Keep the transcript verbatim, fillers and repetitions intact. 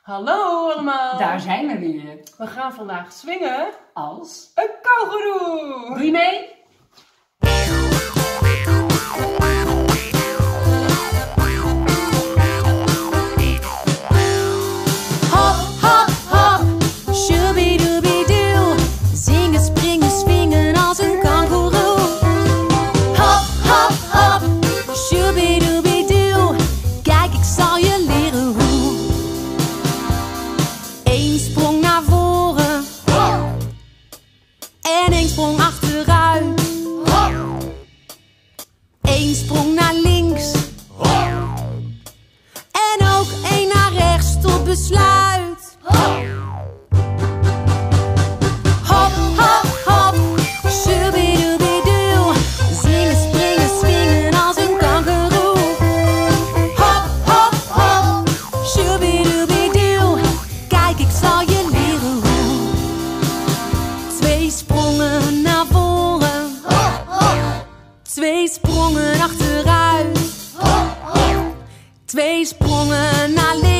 Hallo allemaal! Daar zijn we weer. We gaan vandaag swingen Als een kangoeroe! Doe je mee? Hop, hop, hop, shooby-dooby-doo. Zingen, springen, swingen als een kangoeroe. Hop, hop, hop, shooby-dooby-doo. Kijk, ik zal je leren hoe. Eén sprong naar voren en één sprong achteruit. Eén sprong naar links en ook één naar rechts tot besluit. Hop, hop, hop, shooby-dooby-doo. Zingen, springen, swingen als een kangoeroe. Hop, hop, hop, shooby-dooby-doo. Kijk, ik zal je leren hoe. Twee sprongen naar voren, twee sprongen achteruit, twee sprongen naar links.